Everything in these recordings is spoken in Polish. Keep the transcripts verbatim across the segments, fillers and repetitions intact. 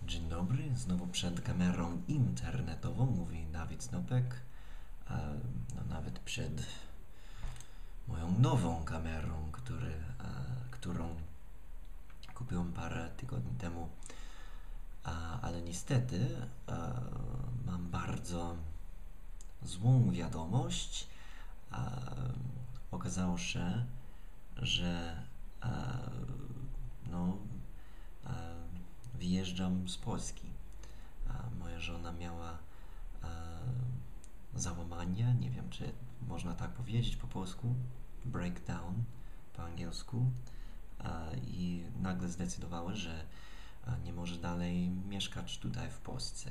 Dzień dobry, znowu przed kamerą internetową, mówi Dawid Snopek. E, no, nawet przed moją nową kamerą, który, e, którą kupiłem parę tygodni temu. A, ale niestety e, mam bardzo złą wiadomość. E, okazało się, że e, no, e, wyjeżdżam z Polski. A moja żona miała e, załamanie, nie wiem czy można tak powiedzieć po polsku, breakdown po angielsku, e, i nagle zdecydowała, że e, nie może dalej mieszkać tutaj w Polsce.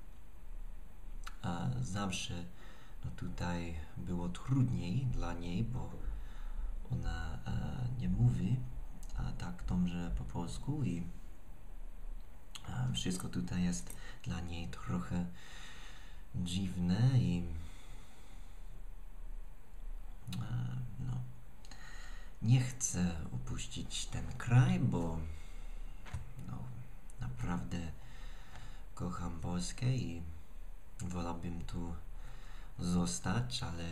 A zawsze no tutaj było trudniej dla niej, bo ona e, nie mówi e, tak dobrze po polsku i e, wszystko tutaj jest dla niej trochę dziwne i e, no, nie chcę opuścić ten kraj, bo no, naprawdę kocham Polskę i wolałbym tu zostać, ale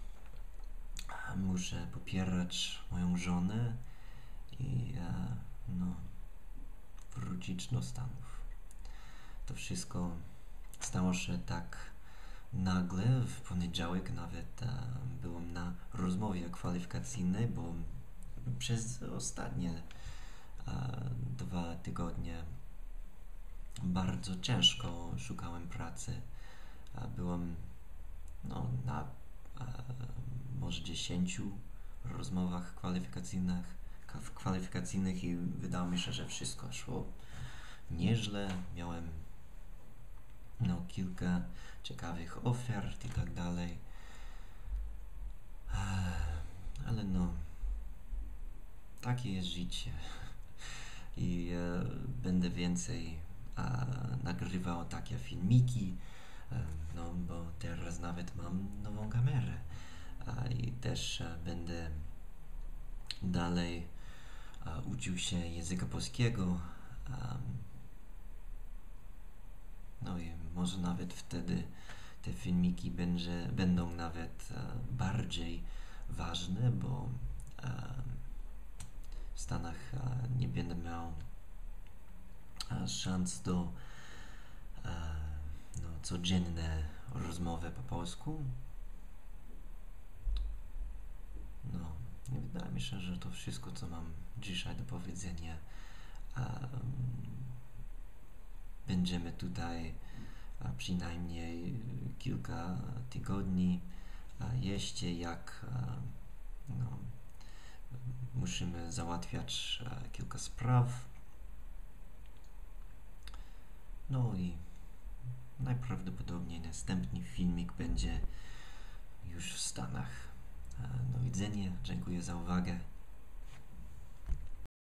muszę popierać moją żonę i e, no, wrócić do Stanów. To wszystko stało się tak nagle. W poniedziałek nawet e, byłem na rozmowie kwalifikacyjnej, bo przez ostatnie e, dwa tygodnie bardzo ciężko szukałem pracy. E, byłem no, na e, może dziesięciu rozmowach kwalifikacyjnych, kwalifikacyjnych i wydało mi się, że wszystko szło nieźle. Miałem no, kilka ciekawych ofert i tak dalej. Ale no, takie jest życie. I e, będę więcej e, nagrywał takie filmiki, e, no bo teraz nawet mam nową kamerę. E, I też e, będę dalej e, uczył się języka polskiego. E, no i może nawet wtedy te filmiki będzie, będą nawet e, bardziej ważne, bo e, w Stanach e, nie będę miał e, szans do e, no, codzienne rozmowy po polsku. No, nie wydaje mi się, że to wszystko, co mam dzisiaj do powiedzenia. E, będziemy tutaj a przynajmniej kilka tygodni, a jeszcze jak a, no, musimy załatwiać a, kilka spraw. No i najprawdopodobniej następny filmik będzie już w Stanach. A, do widzenia, dziękuję za uwagę.